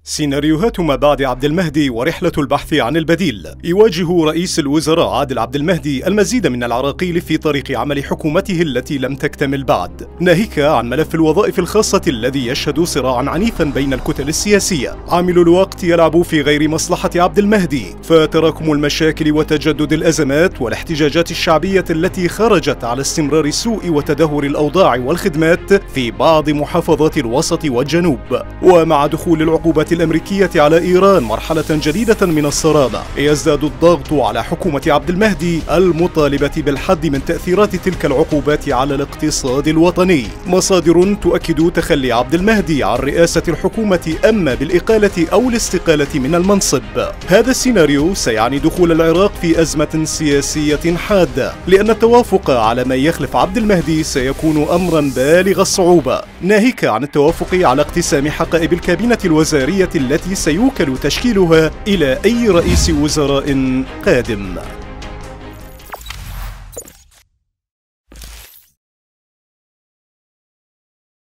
سيناريوهات ما بعد عبد المهدي ورحلة البحث عن البديل. يواجه رئيس الوزراء عادل عبد المهدي المزيد من العراقيل في طريق عمل حكومته التي لم تكتمل بعد، ناهيك عن ملف الوظائف الخاصة الذي يشهد صراعا عنيفا بين الكتل السياسية. عامل الوقت يلعب في غير مصلحة عبد المهدي، فتراكم المشاكل وتجدد الأزمات والاحتجاجات الشعبية التي خرجت على استمرار سوء وتدهور الأوضاع والخدمات في بعض محافظات الوسط والجنوب، ومع دخول العقوبات الأمريكية على إيران مرحلة جديدة من الصرامة، يزداد الضغط على حكومة عبد المهدي المطالبة بالحد من تأثيرات تلك العقوبات على الاقتصاد الوطني. مصادر تؤكد تخلي عبد المهدي عن رئاسة الحكومة أما بالإقالة أو الاستقالة من المنصب. هذا السيناريو سيعني دخول العراق في أزمة سياسية حادة، لأن التوافق على من يخلف عبد المهدي سيكون أمرا بالغ الصعوبة، ناهيك عن التوافق على اقتسام حقائب الكابينة الوزارية التي سيوكل تشكيلها إلى أي رئيس وزراء قادم.